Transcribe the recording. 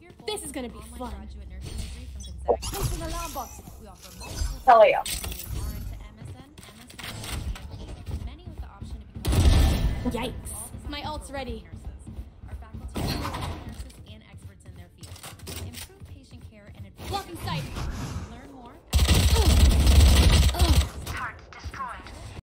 This is gonna be fun. Placing alarm bots. Hell yeah. Yikes. My ult's ready.